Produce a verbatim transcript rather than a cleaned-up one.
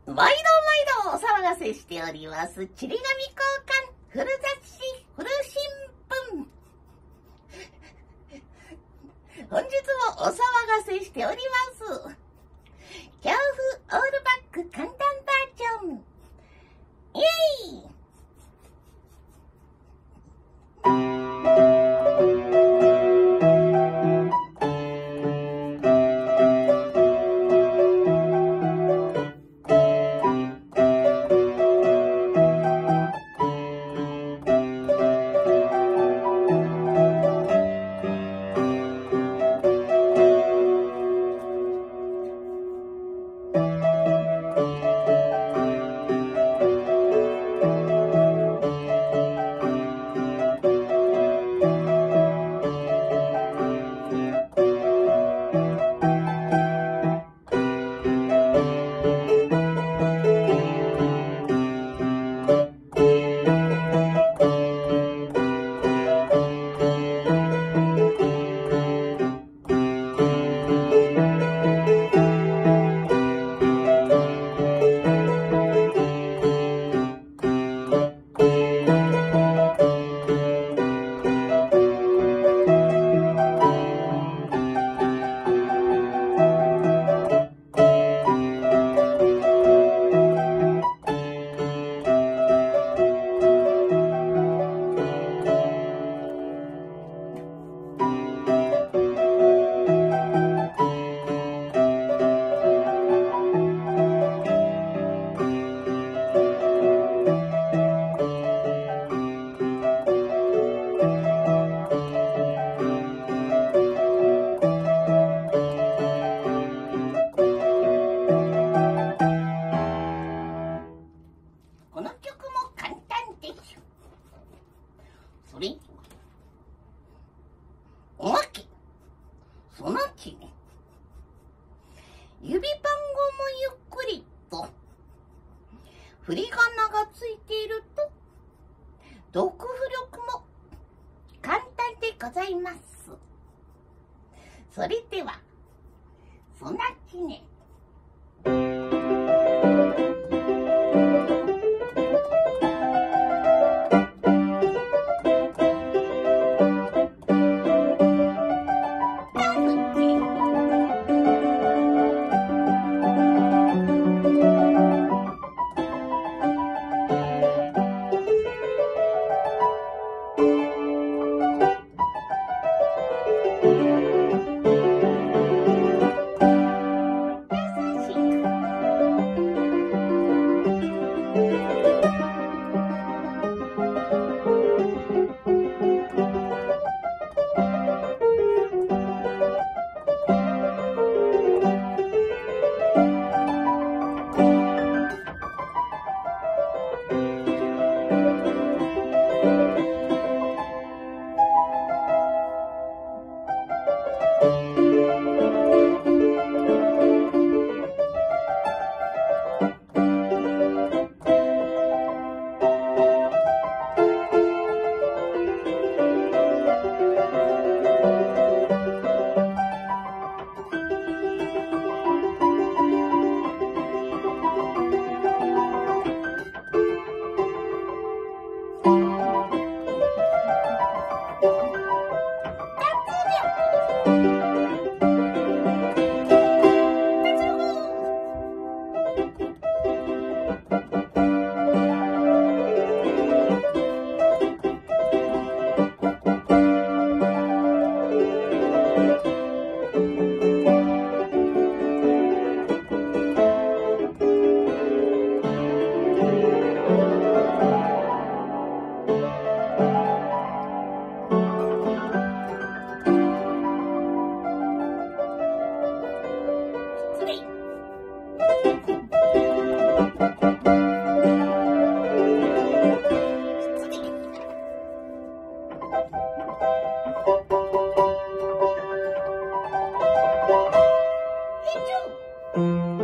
毎度毎度お騒がせしております。ちり紙交換古雑誌古新聞。本日もお騒がせしております。強風オールバック簡単バージョン。イエイ。この曲も簡単でしょ。それおまけそのちね、指番号もゆっくりと振り仮名がついていると読符力も簡単でございます。それではそなちね。Hey, Joe.